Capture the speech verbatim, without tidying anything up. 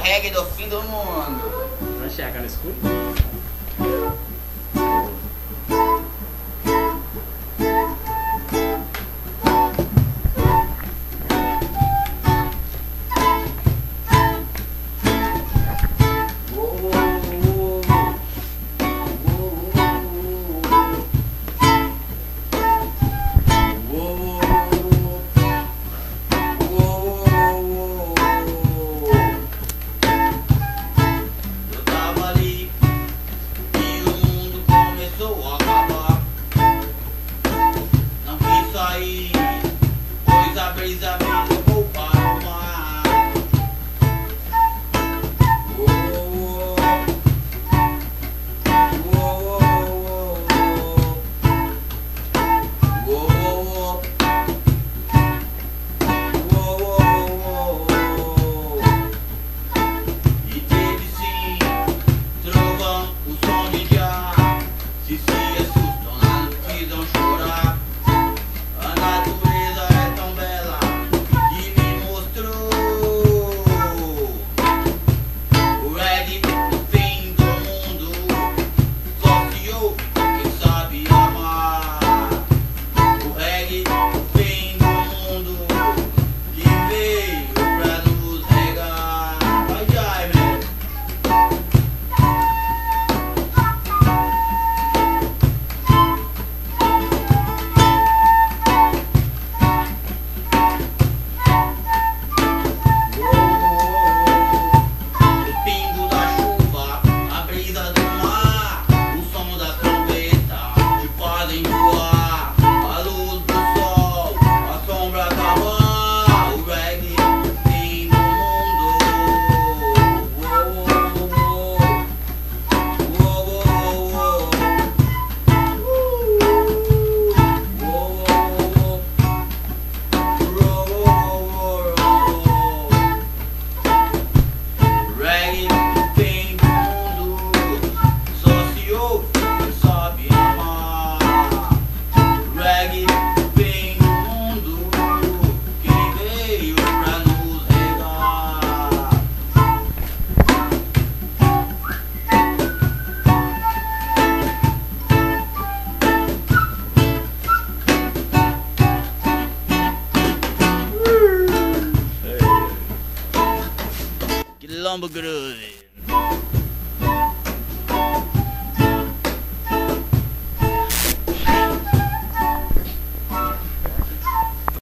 reggae do fim do mundo. Vai chegar no escuro? Pois a brisa me levou para o mar. Oh, oh, oh, oh, oh, oh, oh, oh. E teve sim trovão, o som de já. Se se assustam, não precisam chorar. A natureza é tão bela que me mostrou o reggae no fim do mundo. Só se ouve quem sabe amar. O reggae no fim do mundo que veio pra nos regar. Vai já, meu. Quilombo Groove.